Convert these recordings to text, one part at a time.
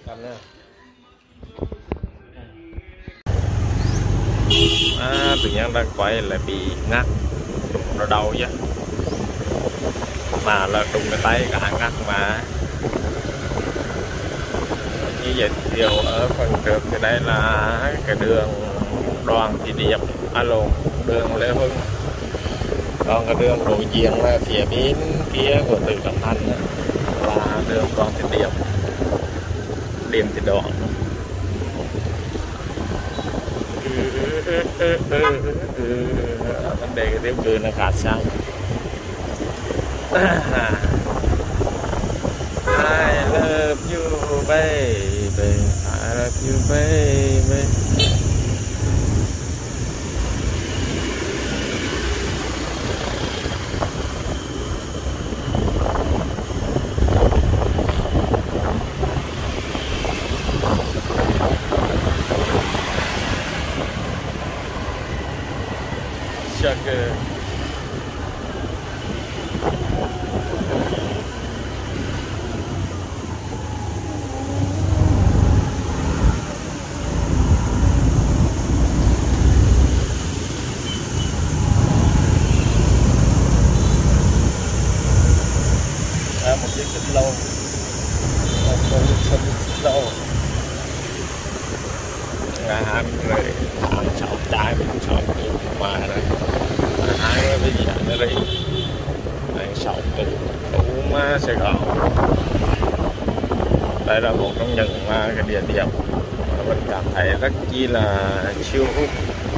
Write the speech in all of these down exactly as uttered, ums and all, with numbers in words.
À, tự nhiên đang quay lại bị ngắt đụng nó đau chứ mà là đụng cái tay cả ngắt mà như vậy điều ở phần trước thì đây là cái đường Đoàn Thị Điểm alo đường Lê Hưng, còn cái đường đối diện là phía bên kia của Từ Cẩm Thành là đường Đoàn Thị Điểm Điểm Thị Đoạn. Vấn đề cái tiếng cười nó khá sao. I love you baby, I love you baby. Sugar. À, một chiếc xích lô, một chiếc xích lô, là hai người cháu trai mình chọn mà đây hai người bây giờ nó đi đang sống từ Thủ Má Sài Gòn. Đây là một trong những cái địa điểm mà mình cảm thấy rất chi là chill hút.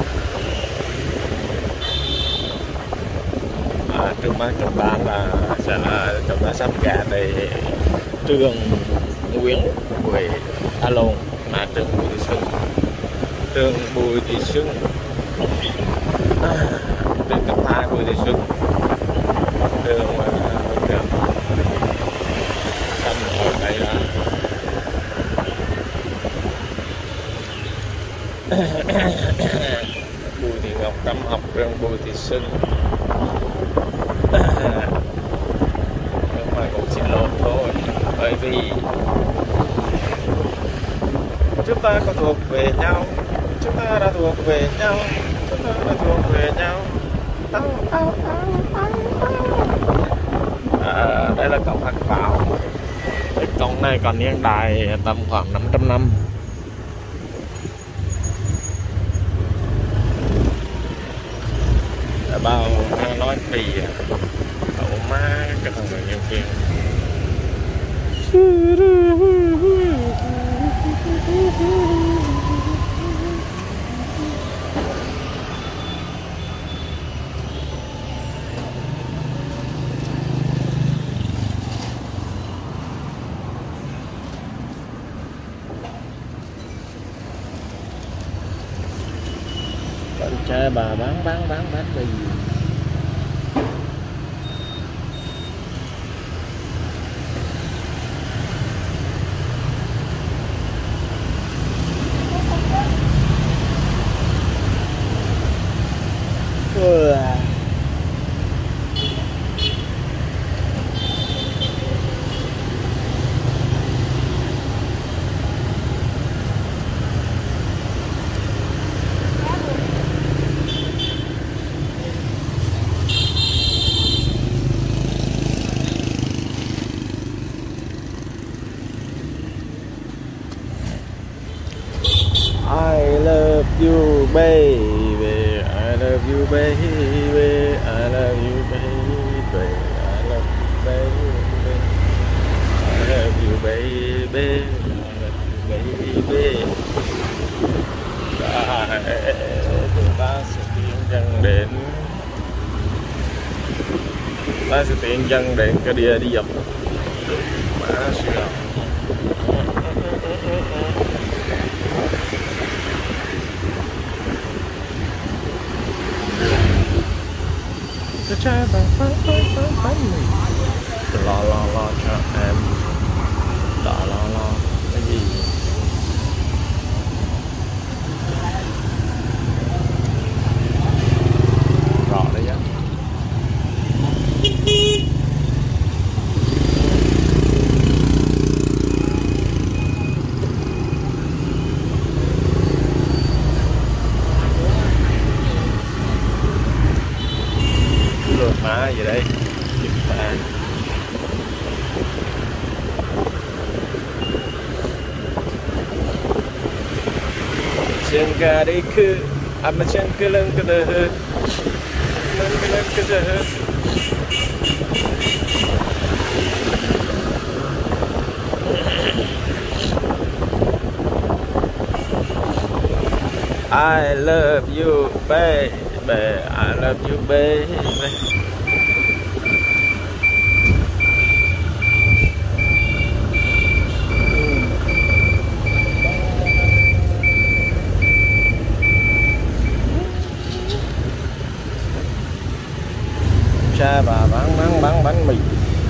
À, trước mắt chúng ta là sẽ là chúng ta sắp ghé tới trường Nguyễn Huệ alo mà trường Bùi Thị Xuân trường Bùi Thị Xuân à, trường cấp hai Bùi Thị Xuân trường mà trường xanh ở đây là Bùi Thị Ngọc Cẩm học trường Bùi Thị Xuân. Nhưng mà cũng xin lỗi thôi bởi vì chúng ta có thuộc về nhau, chúng ta đã thuộc về nhau, chúng ta đã thuộc về nhau. Ao, ao, ao, ao, ao. À, đây là cổng Hắc Bảo. Cái cổng này còn niên đại tầm khoảng năm trăm năm. Đã bao nói thì cậu má cái thằng người nhân viên. Con trai bà bán bán bán bán cái gì? Ừ. I love you baby, I love you baby, I love you baby, I love you baby, I love you baby, I love you baby. Rồi, chúng ta sẽ tiến dần đến ta sẽ tiến dần đến cái địa điểm Má Sài Gòn. Cái trai bằng phán phán phán phán mình lo lo lo cho em đó lo lo cái gì rõ đấy á. Cengkariku, ama cengkeleng kedeh, cengkeleng kedeh. I love you, baby. I love you, baby. Cha bà bán bán bán bánh mì,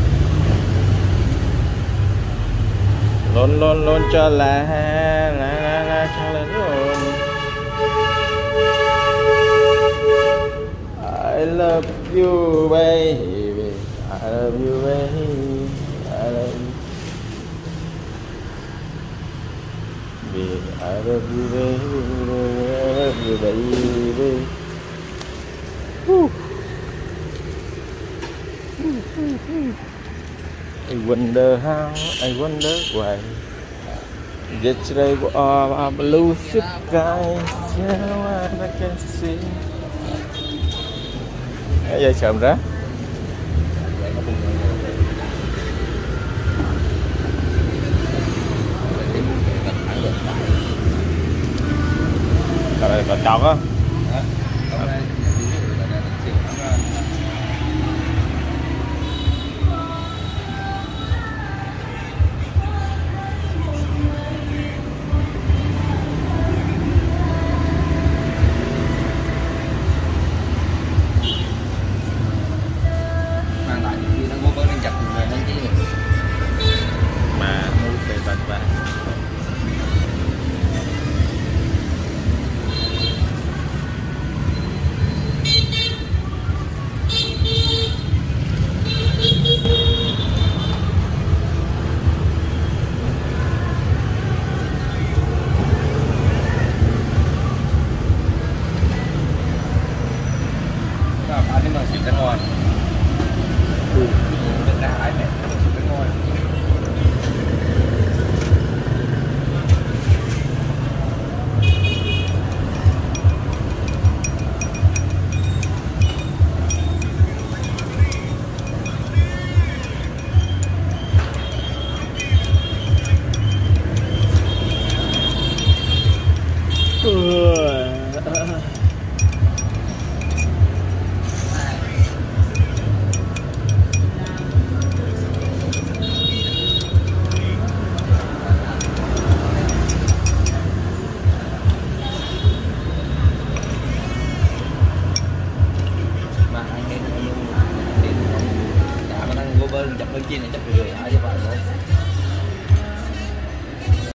lon lon lon cho là là là là cho là luôn. I love you, baby. I love you, baby. I love you, baby. I love you, baby. I love you, baby. Woo. I wonder how, I wonder why. Yesterday was a blue sky, now I can see. Cái dây sờm ra. Rồi còn tròn á. bên chụp bên kia này chụp người ở cho bạn luôn.